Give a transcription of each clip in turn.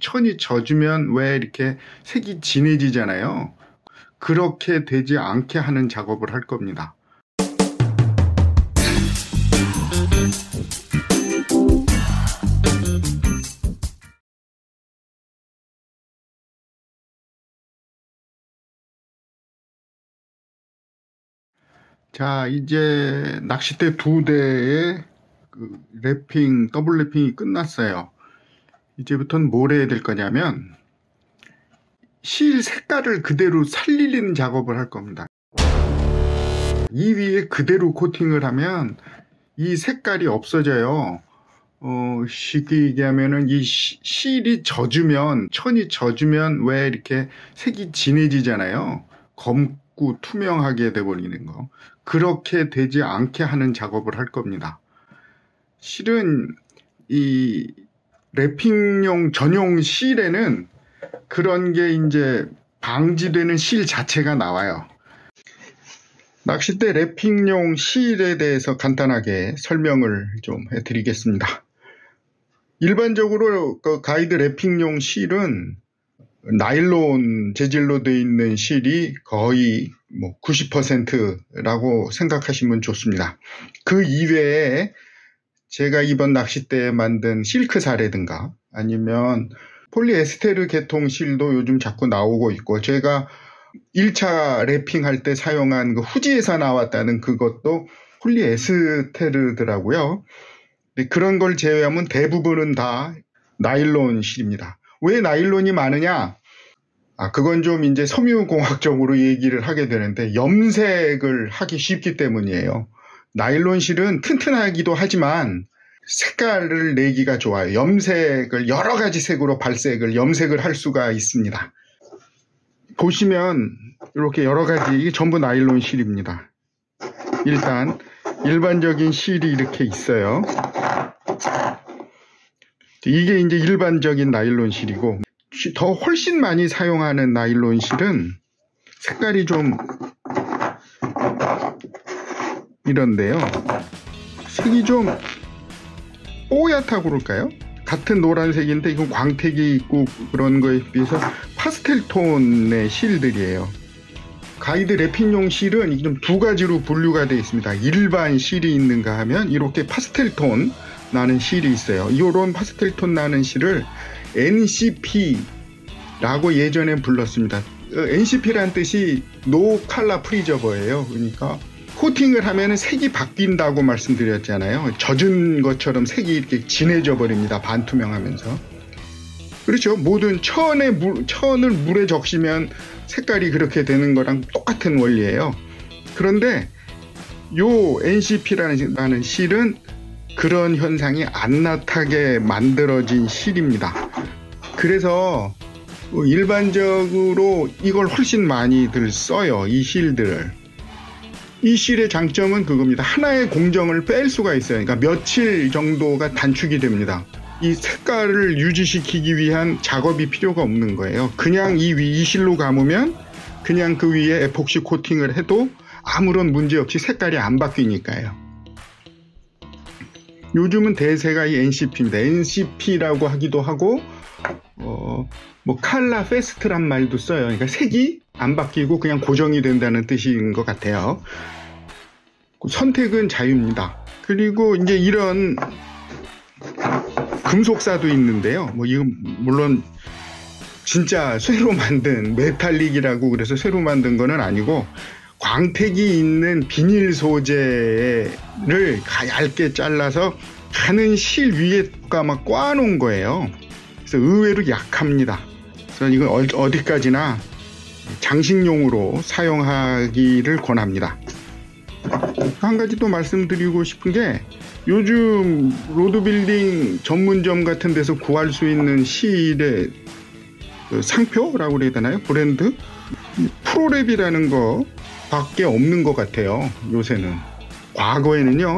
천이 젖으면 왜 이렇게 색이 진해지잖아요. 그렇게 되지 않게 하는 작업을 할 겁니다. 자, 이제 낚싯대 2대의 더블 랩핑이 끝났어요. 이제부터는 뭘 해야 될 거냐면 실 색깔을 그대로 살리는 작업을 할 겁니다. 이 위에 그대로 코팅을 하면 이 색깔이 없어져요. 쉽게 얘기하면은 이 실이 젖으면, 천이 젖으면 왜 이렇게 색이 진해지잖아요. 검고 투명하게 돼버리는 거. 그렇게 되지 않게 하는 작업을 할 겁니다. 실은 이 랩핑용 전용 실에는 그런 게 이제 방지되는 실 자체가 나와요. 낚싯대 랩핑용 실에 대해서 간단하게 설명을 좀 해드리겠습니다. 일반적으로 그 가이드 랩핑용 실은 나일론 재질로 되어 있는 실이 거의 90%라고 생각하시면 좋습니다. 그 이외에 제가 이번 낚싯대에 만든 실크사라든가 아니면 폴리에스테르 계통 실도 요즘 자꾸 나오고 있고, 제가 1차 랩핑할 때 사용한 그 후지에서 나왔다는 그것도 폴리에스테르더라고요. 그런 걸 제외하면 대부분은 다 나일론 실입니다. 왜 나일론이 많으냐? 그건 좀 이제 섬유공학적으로 얘기를 하게 되는데, 염색을 하기 쉽기 때문이에요. 나일론 실은 튼튼하기도 하지만 색깔을 내기가 좋아요. 염색을 여러 가지 색으로 염색을 할 수가 있습니다. 보시면 이렇게 여러 가지, 이게 전부 나일론 실입니다. 일단 일반적인 실이 이렇게 있어요. 이게 이제 일반적인 나일론 실이고, 더 훨씬 많이 사용하는 나일론 실은 색깔이 좀 이런데요. 색이 좀 뽀얗다고 그럴까요? 같은 노란색인데 이건 광택이 있고 그런 거에 비해서 파스텔 톤의 실들이에요. 가이드 랩핑용 실은 좀 두 가지로 분류가 되어 있습니다. 일반 실이 있는가 하면 이렇게 파스텔 톤 나는 실이 있어요. 이런 파스텔 톤 나는 실을 NCP라고 예전에 불렀습니다. NCP란 뜻이 No Color Preserver예요. 그러니까 코팅을 하면 색이 바뀐다고 말씀드렸잖아요. 젖은 것처럼 색이 이렇게 진해져 버립니다. 반투명하면서. 그렇죠. 모든 천을 물에 적시면 색깔이 그렇게 되는 거랑 똑같은 원리예요. 그런데 요 NCP라는 실은 그런 현상이 안 나타나게 만들어진 실입니다. 그래서 일반적으로 이걸 훨씬 많이들 써요. 이 실들을. 이 실의 장점은 그겁니다. 하나의 공정을 뺄 수가 있어요. 그러니까 며칠 정도가 단축이 됩니다. 이 색깔을 유지시키기 위한 작업이 필요가 없는 거예요. 그냥 이 실로 감으면 그냥 그 위에 에폭시 코팅을 해도 아무런 문제 없이 색깔이 안 바뀌니까요. 요즘은 대세가 이 NCP입니다. NCP라고 하기도 하고 칼라 페스트란 말도 써요. 그러니까 색이 안 바뀌고 그냥 고정이 된다는 뜻인 것 같아요. 선택은 자유입니다. 그리고 이제 이런 금속사도 있는데요. 이건 물론 진짜 쇠로 만든 메탈릭이라고 그래서 쇠로 만든 거는 아니고 광택이 있는 비닐 소재를 얇게 잘라서 가는 실 위에가 막 꽈놓은 거예요. 그래서 의외로 약합니다. 그래서 이건 어디까지나 장식용으로 사용하기를 권합니다. 한 가지 또 말씀드리고 싶은 게, 요즘 로드빌딩 전문점 같은 데서 구할 수 있는 실의 상표라고 그래야 되나요? 브랜드? 프로랩이라는 거 밖에 없는 것 같아요. 요새는. 과거에는요,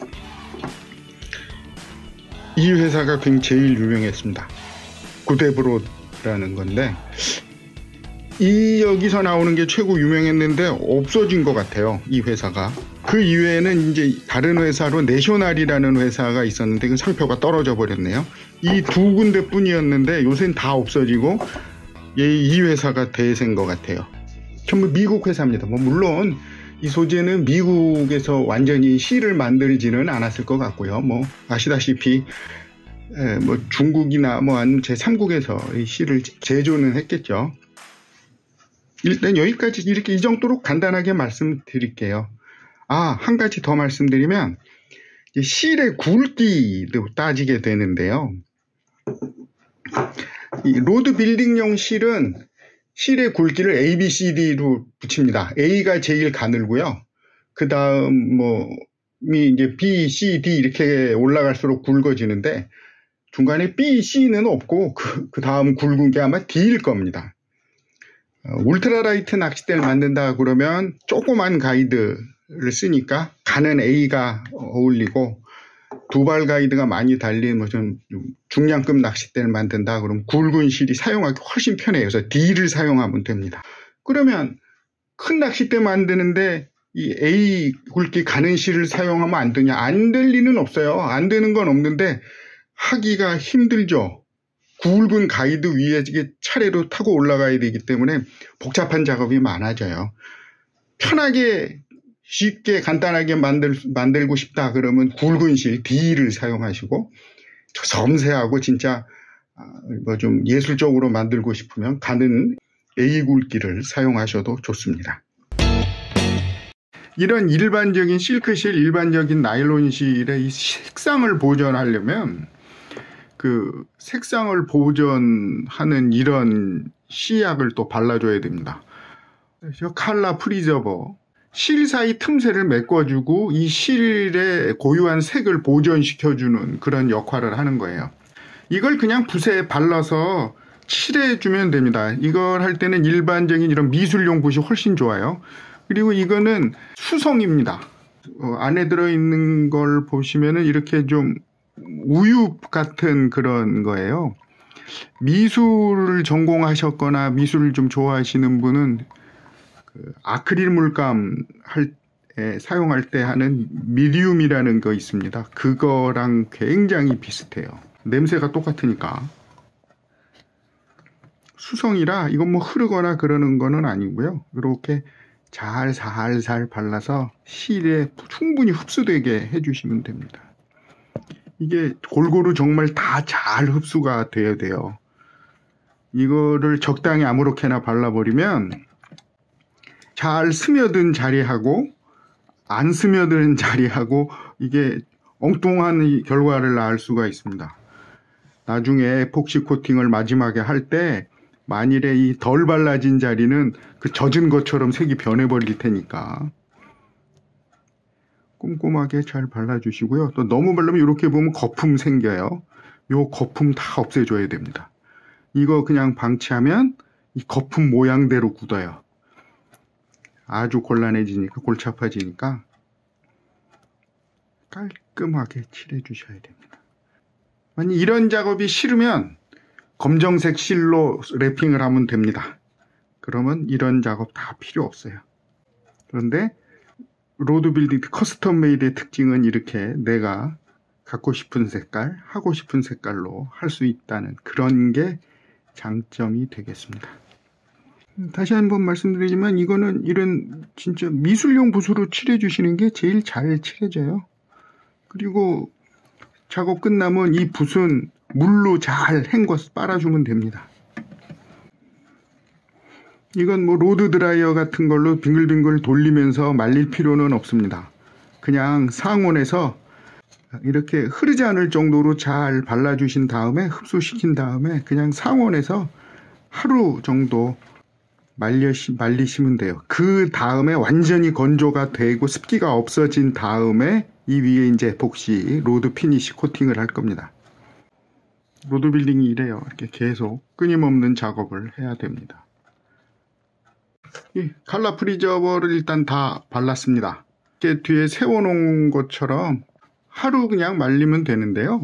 이 회사가 굉장히 제일 유명했습니다. 구데브로라는 건데, 여기서 나오는 게 최고 유명했는데 없어진 것 같아요. 이 회사가. 그 이외에는 이제 다른 회사로 내셔널이라는 회사가 있었는데 그 상표가 떨어져 버렸네요. 이 두 군데뿐이었는데 요새는 다 없어지고 이 회사가 대세인 것 같아요. 전부 미국 회사입니다. 뭐 물론 이 소재는 미국에서 완전히 C를 만들지는 않았을 것 같고요. 뭐 아시다시피 뭐 중국이나 뭐 아니면 제3국에서 이 C를 제조는 했겠죠. 일단 여기까지 이렇게 이 정도로 간단하게 말씀드릴게요. 한 가지 더 말씀드리면 실의 굵기도 따지게 되는데요. 이 로드 빌딩용 실은 실의 굵기를 A, B, C, D로 붙입니다. A가 제일 가늘고요. 그 다음 이제 B, C, D 이렇게 올라갈수록 굵어지는데 중간에 B, C는 없고 그 다음 굵은 게 아마 D일 겁니다. 울트라라이트 낚싯대를 만든다 그러면 조그만 가이드를 쓰니까 가는 A가 어울리고 두발 가이드가 많이 달린 좀 중량급 낚싯대를 만든다 그러면 굵은 실이 사용하기 훨씬 편해요. 그래서 D를 사용하면 됩니다. 그러면 큰 낚싯대 만드는데 이 A 굵기 가는 실을 사용하면 안 되냐? 안 될 리는 없어요. 안 되는 건 없는데 하기가 힘들죠. 굵은 가이드 위에 차례로 타고 올라가야 되기 때문에 복잡한 작업이 많아져요. 편하게 쉽게 간단하게 만들고 싶다 그러면 굵은 실 D를 사용하시고 섬세하고 진짜 좀 예술적으로 만들고 싶으면 가는 A 굵기를 사용하셔도 좋습니다. 이런 일반적인 실크실, 일반적인 나일론 실의 이 색상을 보존하려면 그 색상을 보존하는 이런 시약을 또 발라줘야 됩니다. 칼라 프리저버, 실 사이 틈새를 메꿔주고 이 실의 고유한 색을 보존시켜주는 그런 역할을 하는 거예요. 이걸 그냥 붓에 발라서 칠해주면 됩니다. 이걸 할 때는 일반적인 이런 미술용 붓이 훨씬 좋아요. 그리고 이거는 수성입니다. 안에 들어있는 걸 보시면은 이렇게 좀 우유 같은 그런 거예요. 미술을 전공하셨거나 미술을 좀 좋아하시는 분은 그 아크릴 물감 사용할 때 하는 미디움이라는 거 있습니다. 그거랑 굉장히 비슷해요. 냄새가 똑같으니까. 수성이라 이건 뭐 흐르거나 그러는 거는 아니고요. 이렇게 잘 살살 발라서 실에 충분히 흡수되게 해주시면 됩니다. 이게 골고루 정말 다 잘 흡수가 돼야 돼요. 이거를 적당히 아무렇게나 발라버리면 잘 스며든 자리하고 안 스며든 자리하고 이게 엉뚱한 결과를 낳을 수가 있습니다. 나중에 에폭시 코팅을 마지막에 할 때 만일에 이 덜 발라진 자리는 그 젖은 것처럼 색이 변해버릴 테니까 꼼꼼하게 잘 발라주시고요. 또 너무 바르면 이렇게 보면 거품 생겨요. 요 거품 다 없애줘야 됩니다. 이거 그냥 방치하면 이 거품 모양대로 굳어요. 아주 곤란해지니까, 골치 아파지니까 깔끔하게 칠해 주셔야 됩니다. 만약 이런 작업이 싫으면 검정색 실로 랩핑을 하면 됩니다. 그러면 이런 작업 다 필요 없어요. 그런데 로드 빌딩 커스텀 메이드의 특징은 이렇게 내가 갖고 싶은 색깔, 하고 싶은 색깔로 할 수 있다는 그런 게 장점이 되겠습니다. 다시 한번 말씀드리지만 이거는 이런 진짜 미술용 붓으로 칠해 주시는 게 제일 잘 칠해져요. 그리고 작업 끝나면 이 붓은 물로 잘 헹궈서 빨아주면 됩니다. 이건 뭐 로드 드라이어 같은 걸로 빙글빙글 돌리면서 말릴 필요는 없습니다. 그냥 상온에서 이렇게 흐르지 않을 정도로 잘 발라주신 다음에 흡수시킨 다음에 그냥 상온에서 하루 정도 말리시면 돼요. 그 다음에 완전히 건조가 되고 습기가 없어진 다음에 이 위에 이제 에폭시 로드 피니시 코팅을 할 겁니다. 로드 빌딩이 이래요. 이렇게 계속 끊임없는 작업을 해야 됩니다. 이 칼라 프리저버를 일단 다 발랐습니다. 이렇게 뒤에 세워놓은 것처럼 하루 그냥 말리면 되는데요.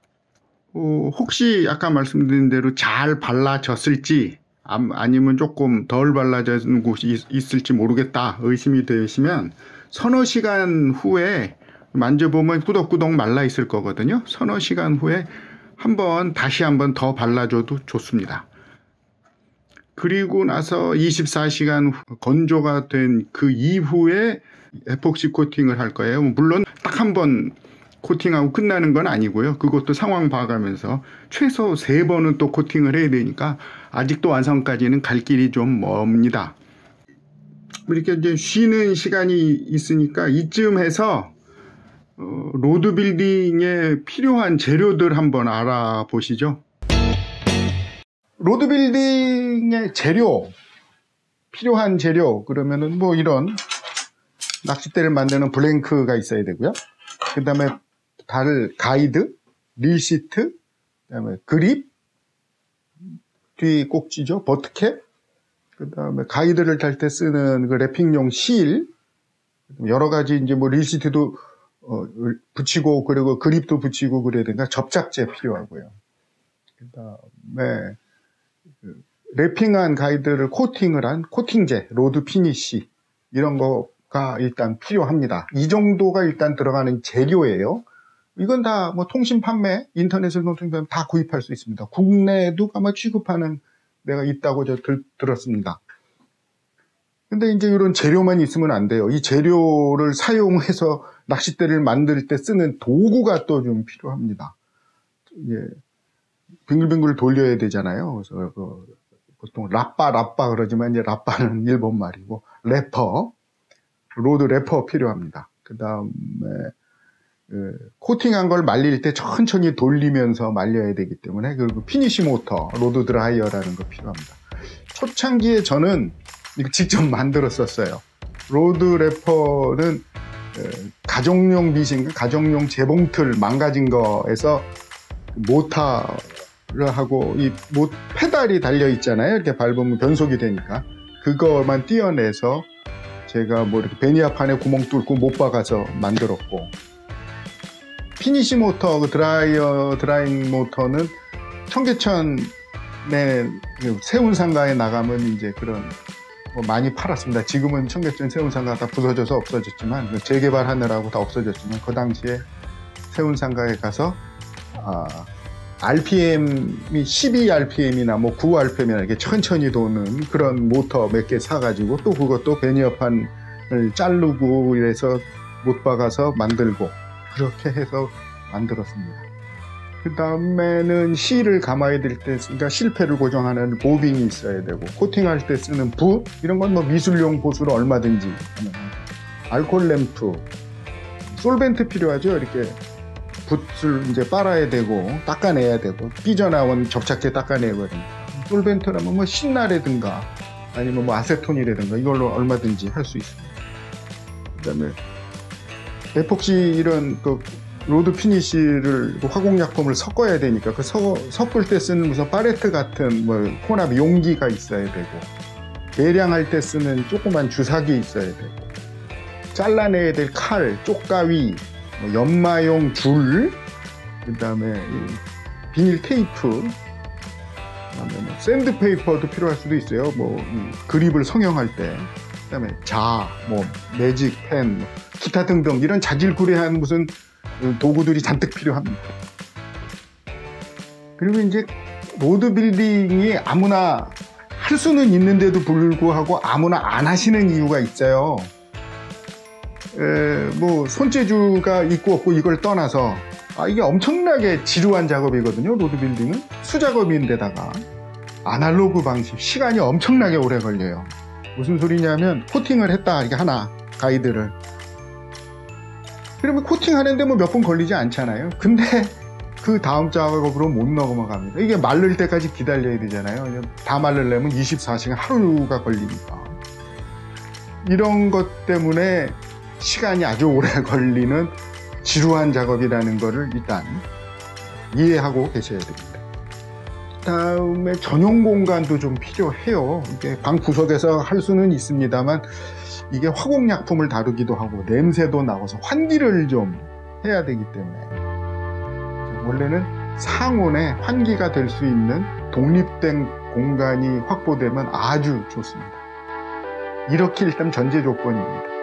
혹시 아까 말씀드린 대로 잘 발라졌을지 아니면 조금 덜 발라진 곳이 있을지 모르겠다 의심이 되시면 서너 시간 후에 만져보면 꾸덕꾸덕 말라 있을 거거든요. 서너 시간 후에 다시 한번 더 발라줘도 좋습니다. 그리고 나서 24시간 건조가 된 그 이후에 에폭시 코팅을 할 거예요. 물론 딱 한 번 코팅하고 끝나는 건 아니고요. 그것도 상황 봐가면서 최소 3번은 또 코팅을 해야 되니까 아직도 완성까지는 갈 길이 좀 멉니다. 이렇게 이제 쉬는 시간이 있으니까 이쯤 해서 로드 빌딩에 필요한 재료들 한번 알아보시죠. 로드 빌딩의 필요한 재료, 그러면은 뭐 이런 낚싯대를 만드는 블랭크가 있어야 되고요. 그 다음에 가이드, 릴시트, 그 다음에 그립, 뒤 꼭지죠, 버트캡, 그 다음에 가이드를 달 때 쓰는 그 랩핑용 실, 여러 가지 이제 뭐 릴시트도 붙이고, 그리고 그립도 붙이고 그래야 되니까 접착제 필요하고요. 그 다음에 랩핑한 가이드를 코팅을 한 코팅제, 로드 피니쉬, 이런 거가 일단 필요합니다. 이 정도가 일단 들어가는 재료예요. 이건 다 뭐 통신 판매, 인터넷에서 다 구입할 수 있습니다. 국내에도 아마 취급하는 데가 있다고 저 들었습니다. 근데 이제 이런 재료만 있으면 안 돼요. 이 재료를 사용해서 낚싯대를 만들 때 쓰는 도구가 또 좀 필요합니다. 예, 빙글빙글 돌려야 되잖아요. 그래서 보통 라빠 그러지만 이제 라빠는 일본 말이고, 로드 래퍼 필요합니다. 그 다음에 코팅한 걸 말릴 때 천천히 돌리면서 말려야 되기 때문에, 그리고 피니쉬 모터, 로드 드라이어라는 거 필요합니다. 초창기에 저는 이거 직접 만들었었어요. 로드 래퍼는 가정용 미싱, 가정용 재봉틀 망가진 거에서 모터를 하고 이 페달이 달려 있잖아요. 이렇게 밟으면 변속이 되니까 그거만 떼어내서 제가 뭐 이렇게 베니아판에 구멍 뚫고 못 박아서 만들었고, 피니쉬 모터, 그 드라잉 모터는 청계천에 세운상가에 나가면 이제 그런 많이 팔았습니다. 지금은 청계천 세운상가 다 부서져서 없어졌지만, 재개발하느라고 다 없어졌지만, 그 당시에 세운상가에 가서 RPM이 12rpm이나 뭐 9rpm이나 이렇게 천천히 도는 그런 모터 몇 개 사가지고, 또 그것도 베니어판을 자르고 이래서 못 박아서 만들고, 그렇게 해서 만들었습니다. 그 다음에는 실을 감아야 될 때, 그러니까 실패를 고정하는 보빙이 있어야 되고, 코팅할 때 쓰는 붓, 이런 건 뭐 미술용 붓으로 얼마든지, 알코올 램프, 솔벤트 필요하죠. 이렇게 붓을 이제 빨아야 되고, 닦아내야 되고, 삐져나온 접착제 닦아내야 되고, 솔벤트라면 뭐 신나라든가, 아니면 뭐 아세톤이라든가, 이걸로 얼마든지 할 수 있습니다. 그 다음에 에폭시 이런 로드 피니쉬를 화공약품을 섞어야 되니까 그 섞을 때 쓰는 무슨 팔레트 같은 뭐 혼합 용기가 있어야 되고, 계량할 때 쓰는 조그만 주사기 있어야 되고, 잘라내야 될 칼, 쪽가위, 뭐 연마용 줄, 그 다음에 비닐 테이프, 그다음에 뭐 샌드페이퍼도 필요할 수도 있어요. 뭐 그립을 성형할 때. 그다음에 뭐 매직 펜, 뭐 기타 등등 이런 자질구레한 무슨 도구들이 잔뜩 필요합니다. 그리고 이제 로드 빌딩이 아무나 할 수는 있는데도 불구하고 아무나 안 하시는 이유가 있어요. 뭐 손재주가 있고 없고 이걸 떠나서 이게 엄청나게 지루한 작업이거든요. 로드 빌딩은 수작업인데다가 아날로그 방식, 시간이 엄청나게 오래 걸려요. 무슨 소리냐면, 코팅을 했다, 이렇게 하나, 가이드를. 그러면 코팅하는데 뭐 몇 분 걸리지 않잖아요. 근데 그 다음 작업으로 못 넘어갑니다. 이게 마를 때까지 기다려야 되잖아요. 다 마르려면 24시간, 하루가 걸리니까. 이런 것 때문에 시간이 아주 오래 걸리는 지루한 작업이라는 거를 일단 이해하고 계셔야 됩니다. 다음에 전용 공간도 좀 필요해요. 이게 방 구석에서 할 수는 있습니다만, 이게 화공약품을 다루기도 하고 냄새도 나고서 환기를 좀 해야 되기 때문에, 원래는 상온에 환기가 될 수 있는 독립된 공간이 확보되면 아주 좋습니다. 이렇게 일단 전제 조건입니다.